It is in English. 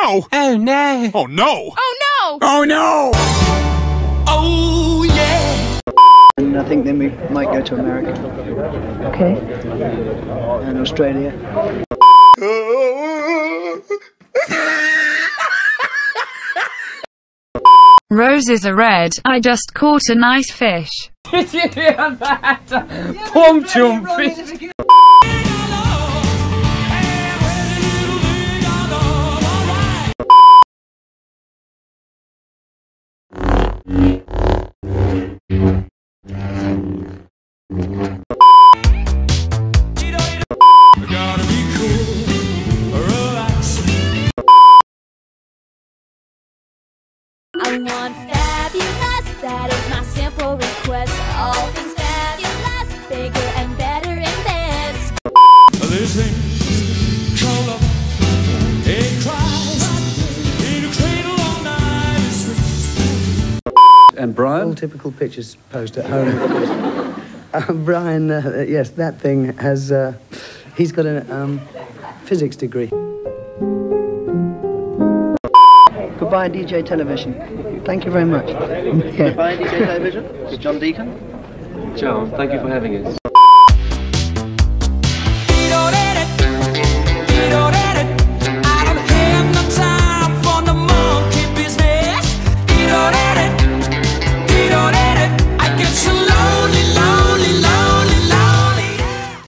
no! Oh no! Oh no! Oh no! Oh no! Oh yeah! And I think then we might go to America. Okay. And Australia. Roses are red. I just caught a nice fish. Did you hear that? Plum chum fish. I want fabulous, that is my simple request. All things fabulous, bigger and better in this. This thing's called up, it cries in a cradle all night. And Brian? All typical pictures posed at home. Brian, yes, that thing has, he's got a physics degree. Goodbye, DJ Television. Thank you very much. Yeah. Goodbye, DJ Television. This is John Deacon. John, thank you for having us.